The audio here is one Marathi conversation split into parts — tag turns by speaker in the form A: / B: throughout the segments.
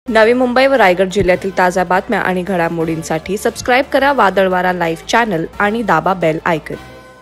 A: नवी मुंबई व रायगड जिल्ह्यातील ताज्या बातम्या आणि घडामोडींसाठी सबस्क्राईब करा वादळवारा लाईव्ह चॅनल आणि दाबा बेल आयकॉन।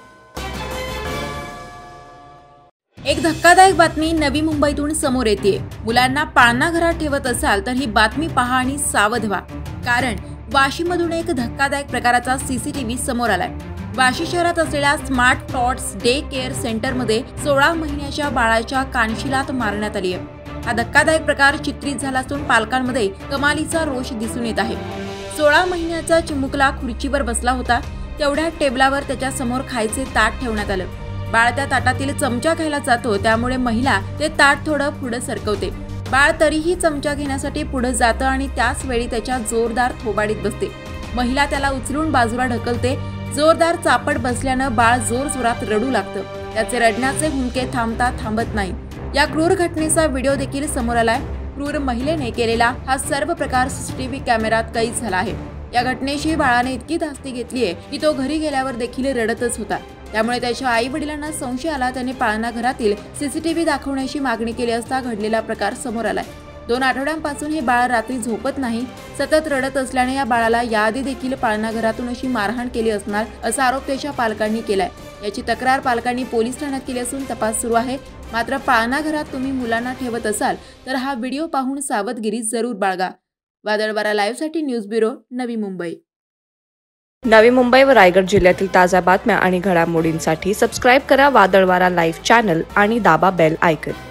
B: एक धक्कादायक बातमी नवी मुंबईतून समोर येते। मुलांना पाळणा घरात ठेवत असाल तर ही बातमी पहा आणि सावध व्हा, कारण वाशीमधून एक धक्कादायक प्रकाराचा सीसीटीव्ही समोर आलाय। वाशी शहरात असलेल्या स्मार्ट टॉट्स डे केअर सेंटरमध्ये 16 महिन्याच्या बाळाच्या कानशिलात मारण्यात आली आहे। हा धक्कादायक प्रकार चित्रित झाला असून पालकांमध्ये कमालीचा रोष दिसून येत आहे। 16 महिन्याचा चिमुकला खुर्चीवर बसला होता, तेवढ्या टेबलावर त्याच्या समोर खायचे ताट ठेवण्यात आलं। बाळ त्या ताटातील चमचा घ्यायला जातो, त्यामुळे महिला ते ताट थोडं पुढे सरकवते। बाळ तरीही चमचा घेण्यासाठी पुढे जातं आणि त्याच वेळी त्याच्या जोरदार थोबाडीत बसते। महिला त्याला उचलून बाजूला ढकलते। जोरदार चापट बसल्यानं बाळ जोरजोरात रडू लागतं। त्याचे रडण्याचे हुंदके थांबत नाही। या क्रूर घटनेचा व्हिडिओ देखील समोर आलाय। क्रूर महिलेने केलेला हा सर्व प्रकार सीसीटीव्ही कॅमेऱ्यात कैद झाला आहे। या घटनेशी बाळाने इतकी धास्ती घेतली आहे की तो घरी गेल्यावर देखील रडतच होता। त्यामुळे त्याच्या आई वडिलांना संशय आला। त्याने पाळणा घरातील सीसीटीव्ही दाखवण्याची मागणी केली असता घडलेला प्रकार समोर आलाय। 2 आठवड्यांपासून हे बाळ रात्री झोपत नाही, सतत रडत असल्याने या बाळाला याआधी देखील पाळणा घरातून अशी मारहाण केली असणार असा आरोप त्याच्या पालकांनी केलाय। याची तक्रार पालकांनी पोलीस ठाण्यात केली असून तपास सुरू आहे। मात्र पाळणा घरात तुम्ही मुलांना ठेवत असाल तर हा व्हिडिओ पाहून सावधगिरी जरूर बाळगा। वादळवारा लाईव्हसाठी न्यूज ब्युरो, नवी मुंबई।
A: नवी मुंबई व रायगड जिल्ह्यातील ताज्या बातम्या आणि घडामोडींसाठी सबस्क्राईब करा वादळवारा लाईव्ह चॅनल आणि दाबा बेल आयकॉन।